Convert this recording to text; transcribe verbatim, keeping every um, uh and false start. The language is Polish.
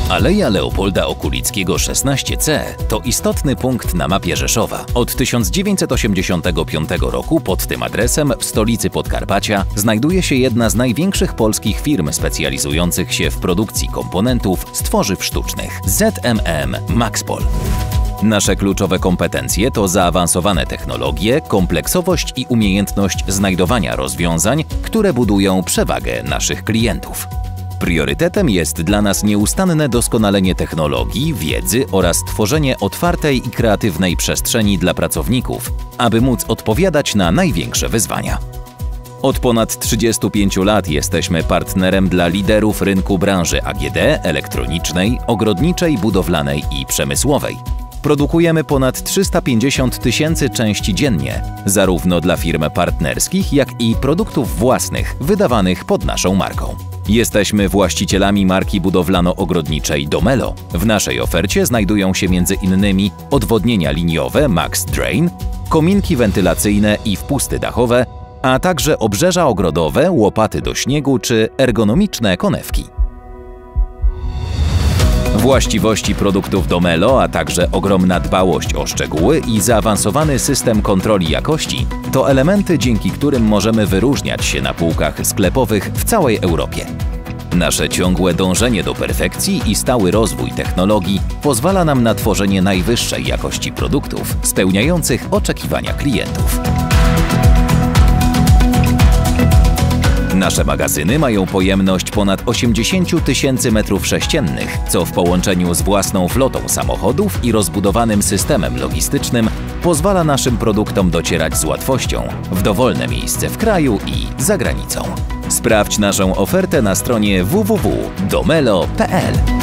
Aleja Leopolda Okulickiego szesnaście C to istotny punkt na mapie Rzeszowa. Od tysiąc dziewięćset osiemdziesiątego piątego roku pod tym adresem w stolicy Podkarpacia znajduje się jedna z największych polskich firm specjalizujących się w produkcji komponentów z tworzyw sztucznych – Z M M Maxpol. Nasze kluczowe kompetencje to zaawansowane technologie, kompleksowość i umiejętność znajdowania rozwiązań, które budują przewagę naszych klientów. Priorytetem jest dla nas nieustanne doskonalenie technologii, wiedzy oraz tworzenie otwartej i kreatywnej przestrzeni dla pracowników, aby móc odpowiadać na największe wyzwania. Od ponad trzydziestu pięciu lat jesteśmy partnerem dla liderów rynku branży A G D, elektronicznej, ogrodniczej, budowlanej i przemysłowej. Produkujemy ponad trzysta pięćdziesiąt tysięcy części dziennie, zarówno dla firm partnerskich, jak i produktów własnych, wydawanych pod naszą marką. Jesteśmy właścicielami marki budowlano-ogrodniczej Domelo. W naszej ofercie znajdują się między innymi odwodnienia liniowe Max Drain, kominki wentylacyjne i wpusty dachowe, a także obrzeża ogrodowe, łopaty do śniegu czy ergonomiczne konewki. Właściwości produktów Domelo, a także ogromna dbałość o szczegóły i zaawansowany system kontroli jakości to elementy, dzięki którym możemy wyróżniać się na półkach sklepowych w całej Europie. Nasze ciągłe dążenie do perfekcji i stały rozwój technologii pozwala nam na tworzenie najwyższej jakości produktów spełniających oczekiwania klientów. Nasze magazyny mają pojemność ponad osiemdziesiąt tysięcy metrów sześciennych, co w połączeniu z własną flotą samochodów i rozbudowanym systemem logistycznym pozwala naszym produktom docierać z łatwością w dowolne miejsce w kraju i za granicą. Sprawdź naszą ofertę na stronie w w w kropka domelo kropka p l.